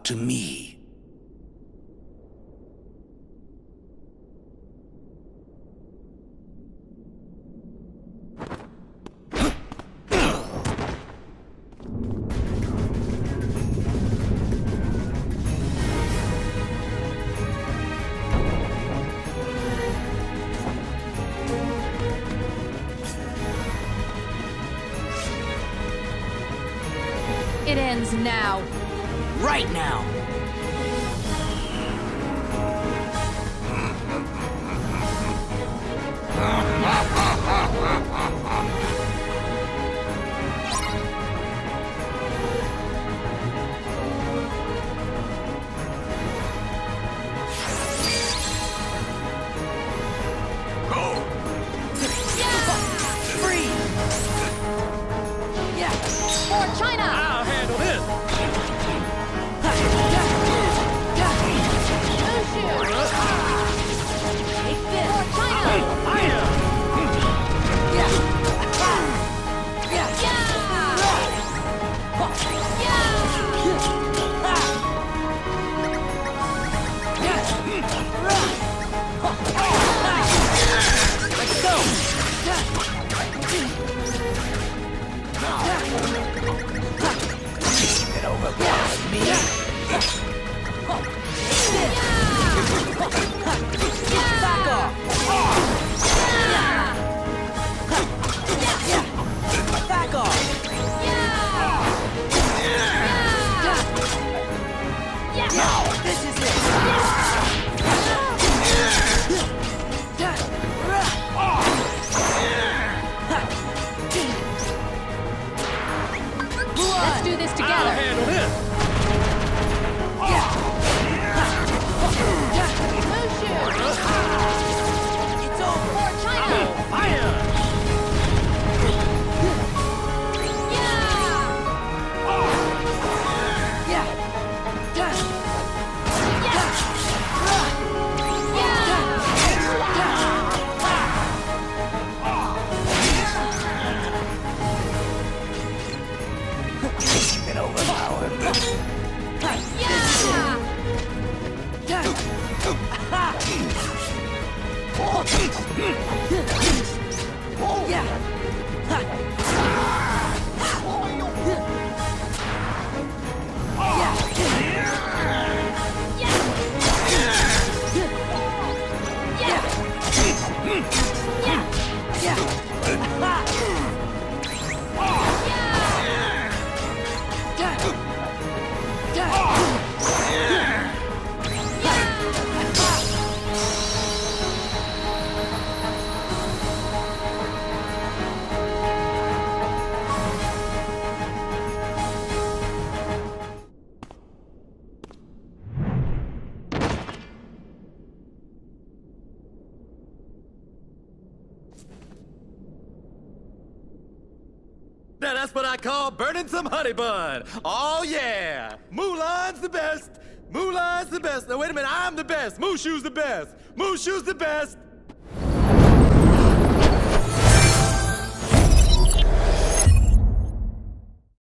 to me. It ends now. Right now! For China! I'll handle this! Take this! For China! Fire! Let's go! Get over with me. Back off! Back off! Now, this is it! Let's do this I'll together! handle this! It's over! For China! Fire! Get overpowered. Now that's what I call burning some honey bun. Oh yeah, Mulan's the best. Mulan's the best. Now wait a minute, I'm the best. Mushu's the best. Mushu's the best.